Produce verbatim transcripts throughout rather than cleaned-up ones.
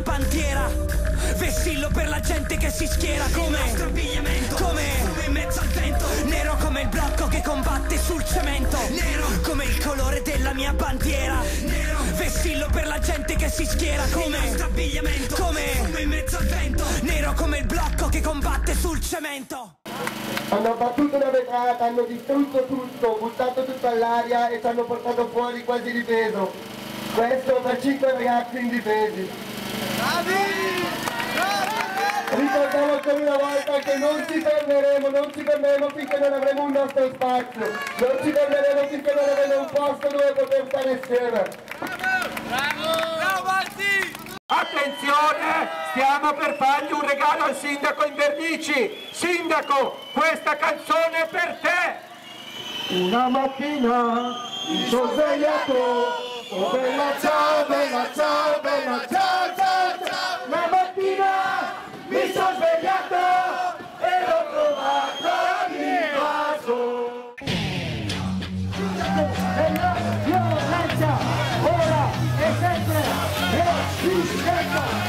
bandiera, vessillo per la gente che si schiera. Come il nostro abbigliamento, come fumo in mezzo al vento, nero come il blocco che combatte sul cemento, nero come il colore della mia bandiera, nero vessillo per la gente che si schiera. Come il nostro abbigliamento, come fumo in mezzo al vento, nero come il blocco che combatte sul cemento. Hanno abbattuto una vetrata, hanno distrutto tutto, buttato tutto all'aria e ci hanno portato fuori quasi di peso. Questo per cinque ragazzi indifesi. Ricordiamo ancora una volta che non ci fermeremo, non ci fermeremo finché non avremo un nostro spazio, non ci fermeremo finché non avremo un posto dove poter stare insieme. Bravo! Bravo Marti! Attenzione, stiamo per fargli un regalo al sindaco Invernici. Sindaco, questa canzone è per te. Una mattina mi sono svegliato, oh bella ciao, bella ciao, bella ciao, ciao, ciao. Una mattina mi sono svegliato e l'ho trovato all'invaso. E la violenza ora e sempre esistente.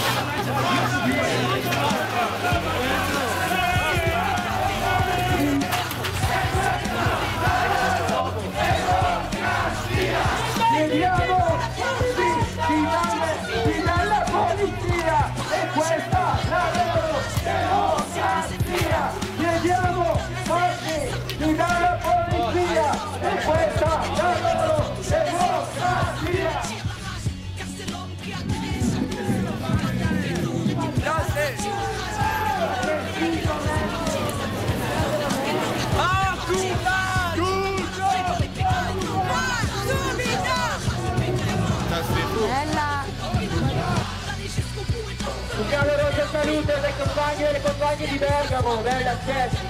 Chiediamo di dare dalla polizia e questa la loro democrazia. Chiediamo soldi di dalla polizia e questa la loro democrazia. Un caloroso saluto alle compagne e alle compagne di Bergamo, bella Chess.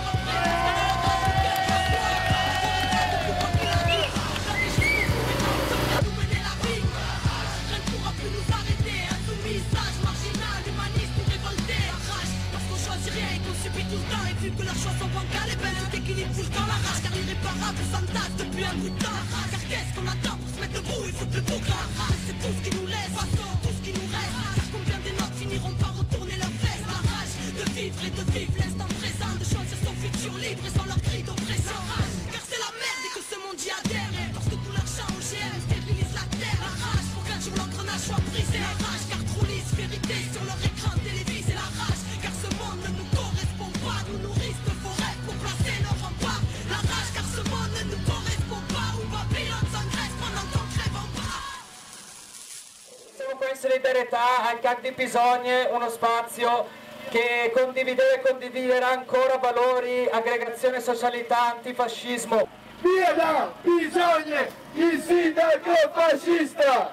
Vu que leur chanson bancale est belle, tout équilibre tout le temps la rage, car l'irréparable s'entasse depuis un bout de temps. Car qu'est-ce qu'on attend pour se mettre debout, il faut le boucle à rage. C'est tout ce qui nous laisse, tout ce qui nous reste. Car combien des notes finiront par retourner leur veste. La rage de vivre et de vivre l'instant présent, de choisir son futur libre et sans leur cri d'oppression. Car c'est la merde et que ce monde y adhère. Parce que tout leur chant O G M stérilise la terre. La rage pour qu'un jour l'engrenage soit brisé. La rage car trop lisse, vérité sur leur écran télévisé. La rage car ce monde ne nous correspond pas. Nous nourrissent de forêt pour placer nos remparts. La rage car ce monde ne nous correspond pas. Où Babylone s'engraisse pendant qu'on crève en bas. Siamo qua in solidarietà al Canti Pisogne, uno spazio che condivideva e condividerà ancora valori, aggregazione, socialità, antifascismo. Via da Pisogne, il sindaco fascista!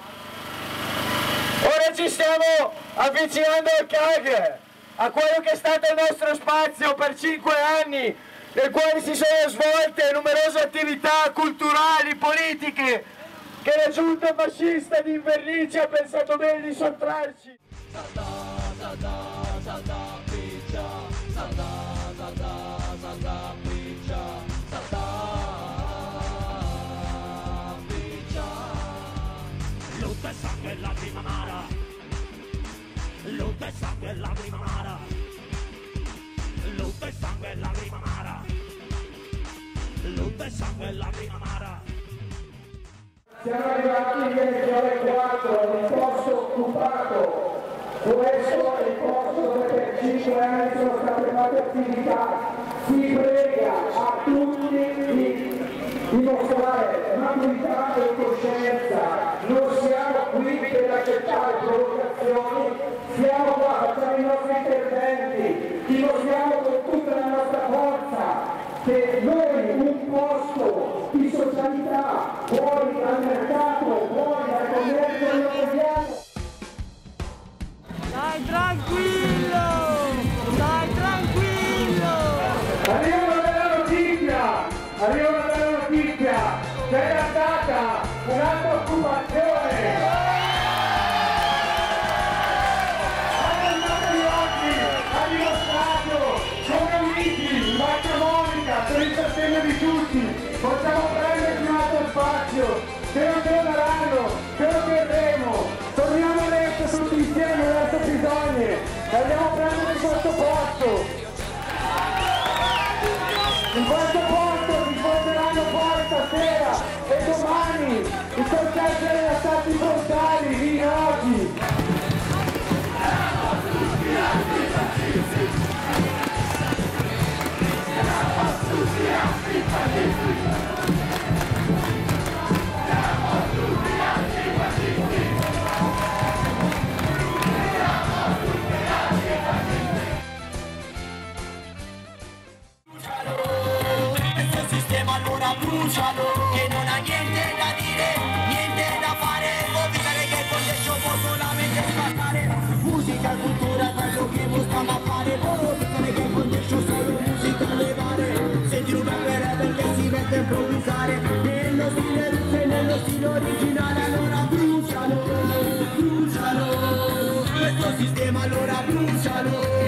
Ora ci stiamo avvicinando al C A G, a quello che è stato il nostro spazio per cinque anni, nel quale si sono svolte numerose attività culturali, politiche, che la giunta fascista di Invernici ha pensato bene di sottrarci. Lutta e sangue e lacrima amara, lutta e sangue e lacrima amara, lutta e sangue e lacrima amara, lutta e sangue e lacrima amara. Siamo arrivati alle ore quattro, nel posto occupato. Questo è il posto dove per cinque anni sono state fatte attività. Si prega a tutti di dimostrare maturità e coscienza. Non siamo qui per accettare provocazioni, siamo qua, facciamo i nostri interventi, dimostriamo con tutta la nostra forza che noi un posto di socialità fuori dal mercato, fuori dal commercio lo vogliamo. Dai tranquillo! Dai tranquillo! Arriva una bella notizia! Arriva una bella notizia! C'è stata un'altra occupazione! Alle nostri occhi ha dimostrato come uniti, Marco Monica, per il sostegno di tutti, possiamo prenderci un altro spazio, se non ce lo daranno, ce lo terremo, torniamo adesso tutti insieme! e domani i concerti degli attacchi frontali di oggi. Allora brucialo, che non ha niente da dire, niente da fare, vuol dire che con te può solamente spaccare. Musica, cultura, quello che possiamo a fare, vuol dire che con te solo musica levare. Senti un rapper perché si mette a improvvisare, nello stile russo e nello stile originale, allora brucialo, brucialo, questo sistema allora brucialo.